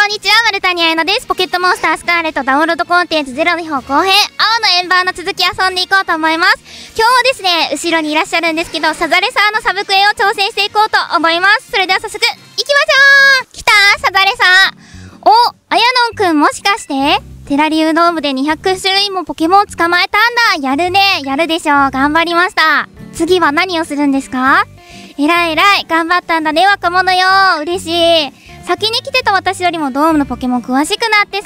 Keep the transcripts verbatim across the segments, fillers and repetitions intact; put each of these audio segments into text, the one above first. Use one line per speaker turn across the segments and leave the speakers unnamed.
んにちは、マルタニアエナです。ポケットモンスタースカーレットダウンロードコンテンツゼロの方後編、青の円盤の続き遊んでいこうと思います。今日はですね、後ろにいらっしゃるんですけど、サザレさんのサブクエを挑戦していこうと思います。それでは早速、行きましょう。来たサザレさん。お、あやのんくんもしかしてテラリウドームでにひゃく種類もポケモン捕まえたんだ。やるね。やるでしょう。頑張りました。次は何をするんですか？えらいえらい。頑張ったんだね、若者よ。嬉しい。先に来てた私よりもドームのポケモン詳しくなってそう。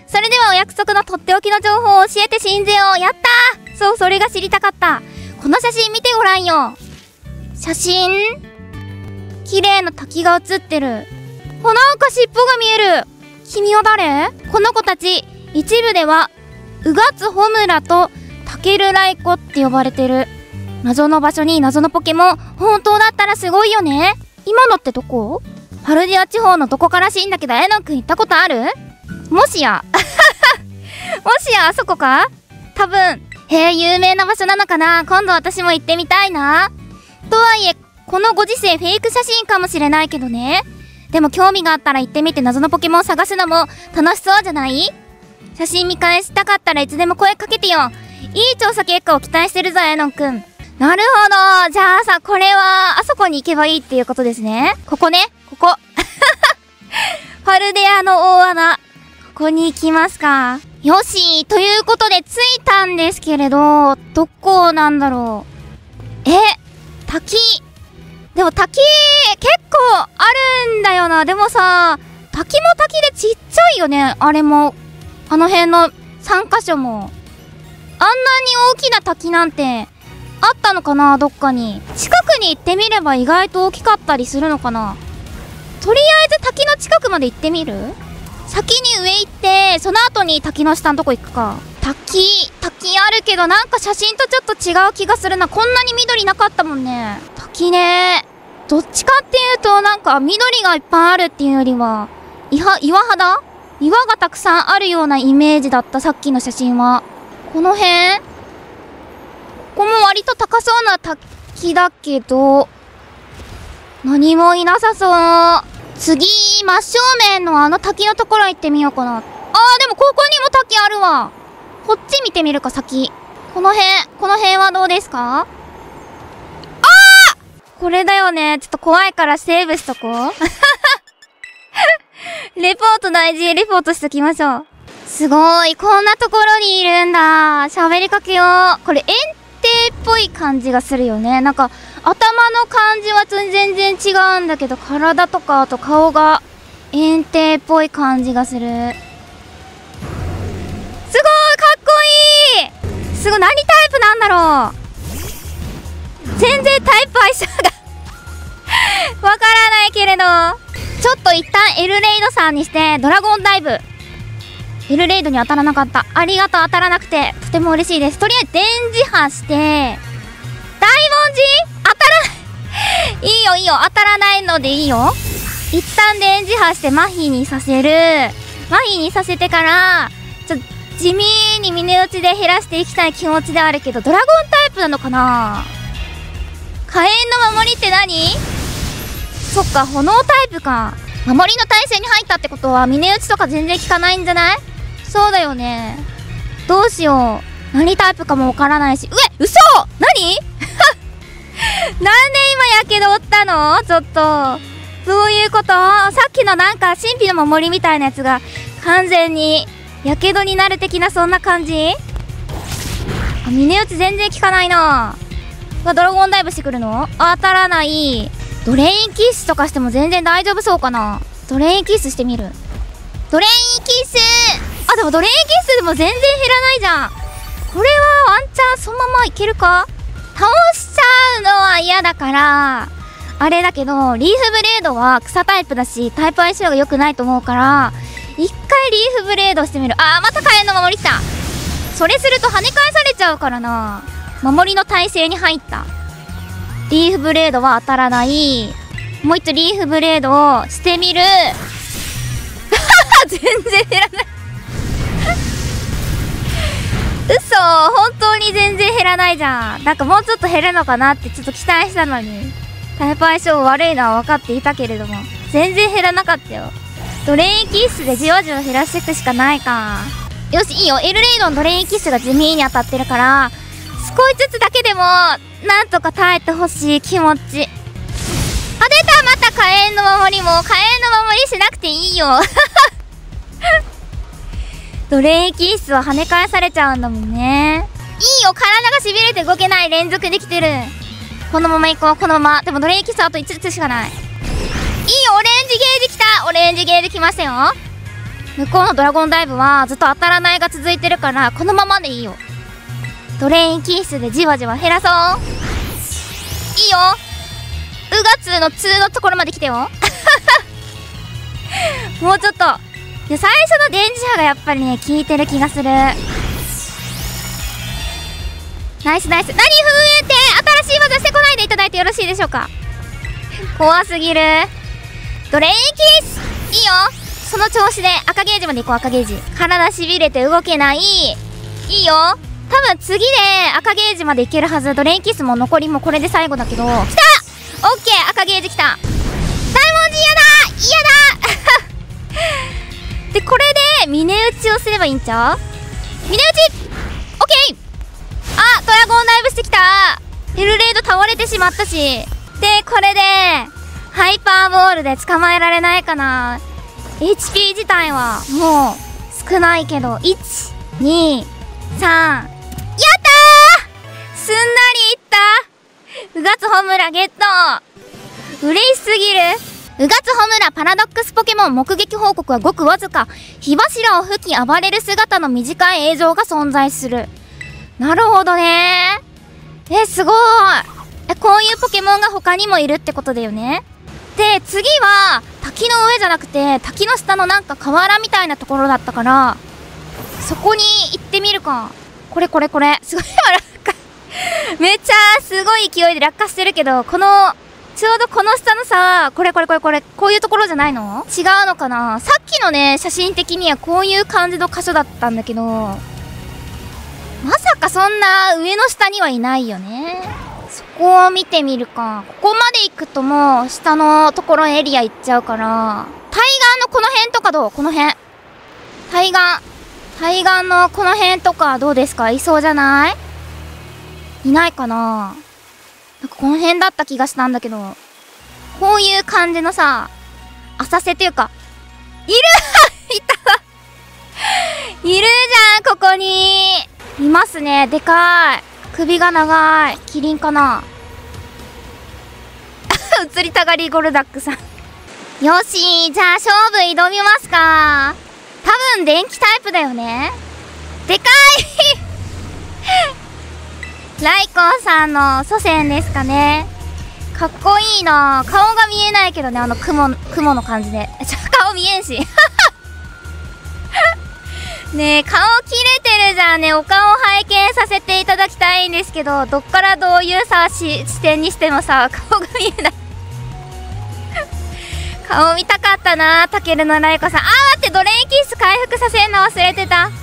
それではお約束のとっておきの情報を教えて信ぜよう。やったー。そう、それが知りたかった。この写真見てごらんよ。写真？綺麗な滝が写ってる。あ、なんか尻尾が見える。君は誰？この子たち、一部では、うがつほむらとタケルライコって呼ばれてる。謎の場所に謎のポケモン、本当だったらすごいよね。今のってどこ？パルディア地方のどこからしいんだけど、エノンくん行ったことある？もしやもしやあそこか？多分。へえ、有名な場所なのかな。今度私も行ってみたいな。とはいえ、このご時世フェイク写真かもしれないけどね。でも興味があったら行ってみて謎のポケモンを探すのも楽しそうじゃない？写真見返したかったらいつでも声かけてよ。いい調査結果を期待してるぞ、エノンくん。なるほど。じゃあさ、これは、あそこに行けばいいっていうことですね。ここね。ここ。パルデアの大穴。ここに行きますか。よし。ということで、着いたんですけれど、どこなんだろう。え、滝。でも滝、結構あるんだよな。でもさ、滝も滝でちっちゃいよね。あれも。あの辺のさんかしょも。あんなに大きな滝なんて、あったのかな、どっかに。近くに行ってみれば意外と大きかったりするのかな。とりあえず滝の近くまで行ってみる？先に上行って、その後に滝の下のとこ行くか。滝、滝あるけどなんか写真とちょっと違う気がするな。こんなに緑なかったもんね。滝ね。どっちかっていうとなんか緑がいっぱいあるっていうよりは、いは、岩肌？岩がたくさんあるようなイメージだった、さっきの写真は。この辺？ここも割と高そうな滝だけど、何もいなさそう。次、真正面のあの滝のところ行ってみようかな。あー、でもここにも滝あるわ。こっち見てみるか、先。この辺、この辺はどうですか？あー！これだよね。ちょっと怖いからセーブしとこう。レポート大事。レポートしときましょう。すごい。こんなところにいるんだ。喋りかけよう。これ、円っぽい感じがするよね。なんか頭の感じは全然違うんだけど、体とかあと顔が円形っぽい感じがする。すごいかっこいい。すごい。何タイプなんだろう。全然タイプ相性がわからないけれど、ちょっと一旦エルレイドさんにしてドラゴンダイブ。エルレイドに当たらなかった。ありがとう。当たらなくてとても嬉しいです。とりあえず電磁波して、大文字当たらないいいよいいよ。当たらないのでいいよ。一旦電磁波して麻痺にさせる。麻痺にさせてからちょっと地味に峰打ちで減らしていきたい気持ちであるけど、ドラゴンタイプなのかな。火炎の守りって何？そっか、炎タイプか。守りの体勢に入ったってことは峰打ちとか全然効かないんじゃない？そうだよね。どうしよう。何タイプかもわからないし。うえ、嘘！何？なんで今やけど負ったの？ちょっと。どういうこと？さっきのなんか神秘の守りみたいなやつが完全にやけどになる的なそんな感じ？あ、峰打ち全然効かないな。ドラゴンダイブしてくるの？当たらない。ドレインキッスとかしても全然大丈夫そうかな。ドレインキッスしてみる。ドレインキッス！あ、でもドレインキッスでも全然減らないじゃん。これはワンチャンそのままいけるか？倒しちゃうのは嫌だから、あれだけど、リーフブレードは草タイプだし、タイプ相性が良くないと思うから、一回リーフブレードしてみる。あー、また火炎の守り来た。それすると跳ね返されちゃうからな。守りの体勢に入った。リーフブレードは当たらない。もう一度リーフブレードをしてみる。全然減らない嘘、本当に全然減らないじゃん。なんかもうちょっと減るのかなってちょっと期待したのに。タイプ相性悪いのは分かっていたけれども、全然減らなかったよ。 ドレーンキッスでじわじわ減らしていくしかないか。よし、いいよ。エルレイドのドレーンキッスが地味に当たってるから、少しずつだけでも、なんとか耐えてほしい気持ち。あ、出た、また火炎の守りも。火炎の守りしなくていいよ。ドレーンキッスは跳ね返されちゃうんだもんね。いいよ、体が痺れて動けない。連続できてる。このまま行こう、このまま。でもドレーンキッスあといつつしかない。いいよ、オレンジゲージ来た。オレンジゲージ来ましたよ。向こうのドラゴンダイブはずっと当たらないが続いてるから、このままでいいよ。ドレーンキッスでじわじわ減らそう。いいよ。ウガツーのツーのところまで来てよ。もうちょっと。で、最初の電磁波がやっぱりね、効いてる気がする。ナイスナイス。何、風雲って新しい技してこないでいただいてよろしいでしょうか。怖すぎる。ドレインキス。いいよ。その調子で赤ゲージまで行こう。赤ゲージ。体しびれて動けない。いいよ。多分次で赤ゲージまでいけるはず。ドレインキスも残りもこれで最後だけど。来た。オッケー。赤ゲージ来た。大文字嫌だ。嫌だ。で、これで峰打ちをすればいいんちゃう？峰打ち。オッケー。あ、ドラゴンダイブしてきた。エルレイド倒れてしまったし。で、これでハイパーボールで捕まえられないかな。 エイチピー 自体はもう少ないけど、いち、に、さん。やったー。すんなりいった。うがつホムラゲット。嬉しすぎる。うがつホムラパラドックスポケモン目撃報告はごくわずか。火柱を吹き暴れる姿の短い映像が存在する。なるほどね。え、すごい。え、こういうポケモンが他にもいるってことだよね。で、次は滝の上じゃなくて滝の下のなんか河原みたいなところだったから、そこに行ってみるか。これこれこれ。すごい落下。めっちゃすごい勢いで落下してるけど、この、ちょうどこの下のさ、これこれこれこれ、こういうところじゃないの？違うのかな？さっきのね、写真的にはこういう感じの箇所だったんだけど、まさかそんな上の下にはいないよね。そこを見てみるか。ここまで行くともう下のところエリア行っちゃうから、対岸のこの辺とかどう？この辺。対岸。対岸のこの辺とかどうですか？いそうじゃない？いないかな？なんかこの辺だった気がしたんだけど、こういう感じのさ、浅瀬っていうか、いるいたいるじゃん、ここにいますね。でかい。首が長い。キリンかな。映りたがりゴルダックさん。よし、じゃあ勝負挑みますか。多分電気タイプだよね。でかいライコンさんの祖先ですかね。かっこいいな。顔が見えないけどね、あの雲、雲の感じで。ちょ、顔見えんし。ねえ、顔切れてるじゃんね。お顔拝見させていただきたいんですけど、どっからどういうさ、し視点にしてもさ、顔が見えない。顔見たかったな、タケルのライコさん。あー、待って、ドレインキッス回復させるの忘れてた。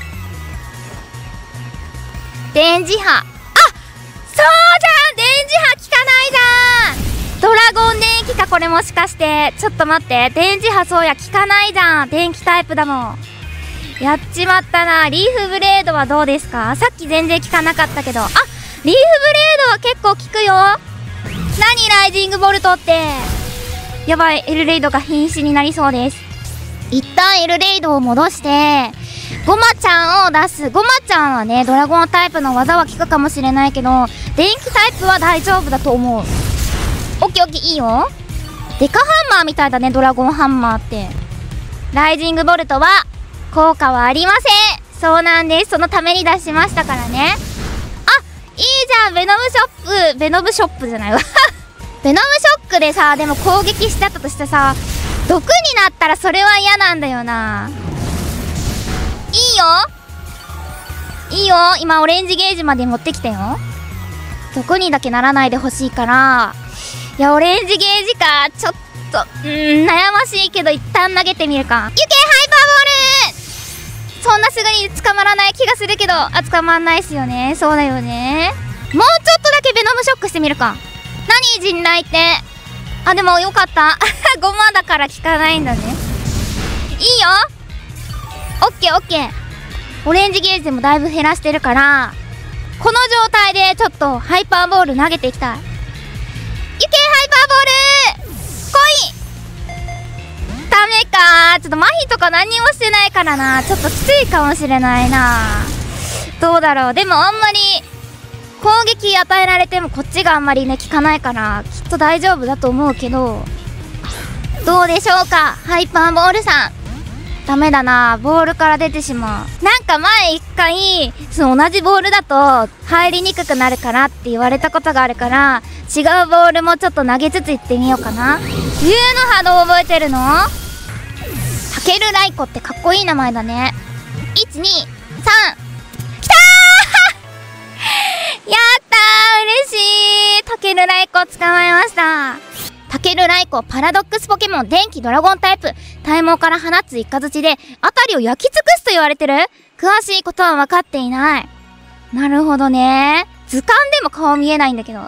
電磁波。そうじゃん、電磁波効かないじゃん。ドラゴン電気か、これもしかして。ちょっと待って、電磁波そうや、効かないじゃん。電気タイプだもん。やっちまったな。リーフブレードはどうですか？さっき全然効かなかったけど。あ、リーフブレードは結構効くよ。何、ライジングボルトって。やばい、エルレイドが瀕死になりそうです。一旦エルレイドを戻してゴマちゃんを出す。ゴマちゃんはね、ドラゴンタイプの技は効くかもしれないけど、電気タイプは大丈夫だと思う。オッケーオッケー、いいよ。デカハンマーみたいだね、ドラゴンハンマーって。ライジングボルトは効果はありません。そうなんです。そのために出しましたからね。あ、いいじゃん。ベノムショップ、ベノムショップじゃないわ。ベノムショックでさ、でも攻撃してあったとしてさ、毒になったらそれは嫌なんだよな。いいよいいよ。今オレンジゲージまで持ってきたよ。毒にだけならないでほしいから。いや、オレンジゲージか。ちょっと、うーん、悩ましいけど一旦投げてみるか。ゆけ、ハイパーボール。そんなすぐに捕まらない気がするけど、あ、捕まんないっすよね。そうだよね。もうちょっとだけベノムショックしてみるか。何、陣雷って。あ、でもよかった。ごまだから効かないんだね。 いよ。オッケーオッケー。オレンジゲージでもだいぶ減らしてるから、この状態でちょっとハイパーボール投げていきたい。いけハイパーボール来い。ダメかー。ちょっと麻痺とか何にもしてないからな。ちょっときついかもしれないな。どうだろう。でもあんまり攻撃与えられてもこっちがあんまりね効かないからきっと大丈夫だと思うけど、どうでしょうかハイパーボールさん。ダメだな、ボールから出てしまう。なんか前一回その同じボールだと入りにくくなるからって言われたことがあるから、違うボールもちょっと投げつついってみようかな。竜の波動覚えてるの？タケルライコってかっこいい名前だね。いちにさん、きたーやったー、嬉しい。タケルライコ捕まえました。タケルライコパラドックスポケモン、電気ドラゴンタイプ、体毛から放つイカズチで辺りを焼き尽くすと言われてる。詳しいことは分かっていない。なるほどね。図鑑でも顔見えないんだけど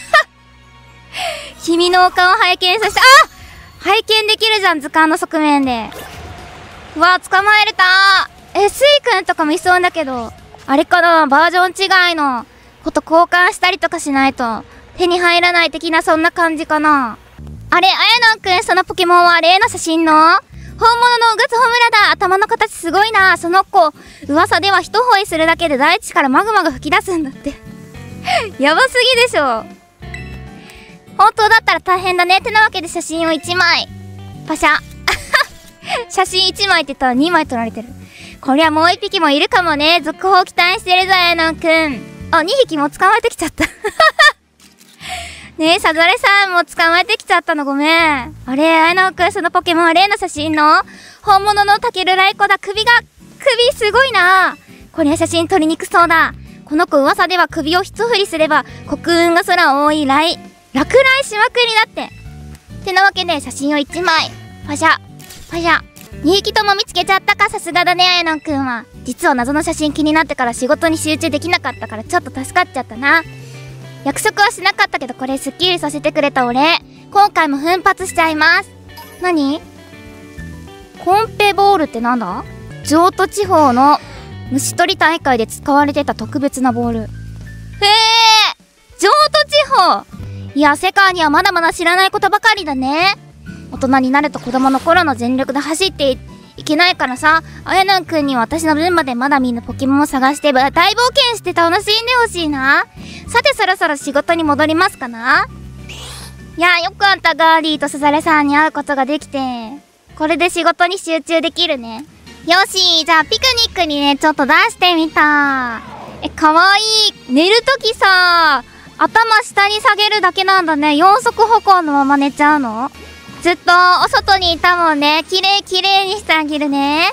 君のお顔拝見させて、あ、拝見できるじゃん、図鑑の側面で。うわ、捕まえれたー。え、スイくんとかもいそうだけど、あれかな、バージョン違いのこと交換したりとかしないと手に入らない的な、そんな感じかな。あれ、あやのんくん、そのポケモンは例の写真の本物のウグツホムラだ。頭の形すごいな。その子、噂では一吠えするだけで大地からマグマが吹き出すんだってやばすぎでしょ。本当だったら大変だね。ってなわけで写真をいちまいパシャ写真いちまいって言ったらにまい撮られてる。こりゃもういっぴきもいるかもね。続報期待してるぞ、あやのんくん。あ、にひきも捕まえてきちゃったねえ、サザレさんも捕まえてきちゃったの、ごめん。あれ、あやのんくん、そのポケモンは例の写真の本物のタケルライコだ。首が、首すごいな。これ写真撮りにくそうだ。この子噂では首を一振りすれば黒雲が空を覆い、来落雷しまくりだって。ってなわけで写真をいちまいパシャパシャ。にひきとも見つけちゃったか。さすがだね、あやのんくんは。実は謎の写真気になってから仕事に集中できなかったからちょっと助かっちゃったな。約束はしなかったけど、これスッキリさせてくれたお礼。今回も奮発しちゃいます。何？コンペボールってなんだ？譲渡地方の虫取り大会で使われてた特別なボール。へえ、譲渡地方。いや、世界にはまだまだ知らないことばかりだね。大人になると子供の頃の全力で走っていいけないからさ、あやのんくんには私の分までまだ見ぬポケモンを探して大冒険して楽しんでほしいな。さて、そろそろ仕事に戻りますかな。いや、よくあんたガーリーとサザレさんに会うことができて、これで仕事に集中できるね。よし、じゃあピクニックにね、ちょっと出してみた。え、かわいい。寝るときさ、頭下に下げるだけなんだね。四足歩行のまま寝ちゃうの？ずっとお外にいたもんね。きれいきれいにしてあげるね。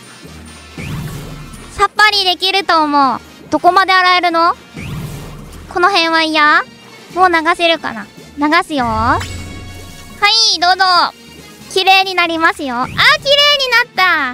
さっぱりできると思う。どこまで洗えるの？この辺は嫌？もう流せるかな？流すよ。はい、どうぞ。きれいになりますよ。あー、きれいになった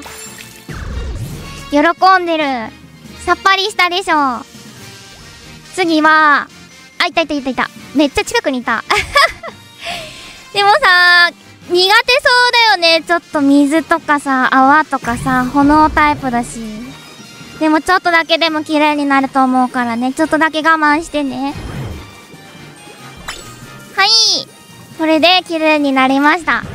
。喜んでる。さっぱりしたでしょ。次は、あ、いたいたいたいた。めっちゃ近くにいた。でもさ、苦手そうだよね。ちょっと水とかさ、泡とかさ、炎タイプだし。でもちょっとだけでも綺麗になると思うからね。ちょっとだけ我慢してね。はい。これで綺麗になりました。あー、よ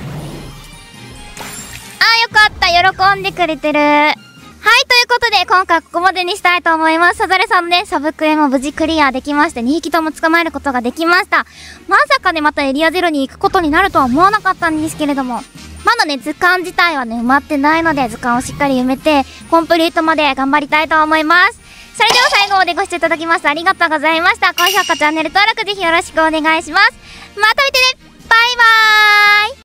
かった。喜んでくれてる。はい、ということで、今回はここまでにしたいと思います。サザレさんのね、サブクエも無事クリアできまして、にひきとも捕まえることができました。まさかね、またエリアゼロに行くことになるとは思わなかったんですけれども、まだね、図鑑自体はね、埋まってないので、図鑑をしっかり埋めて、コンプリートまで頑張りたいと思います。それでは最後までご視聴いただきましてありがとうございました。高評価、チャンネル登録ぜひよろしくお願いします。また見てね。バイバーイ。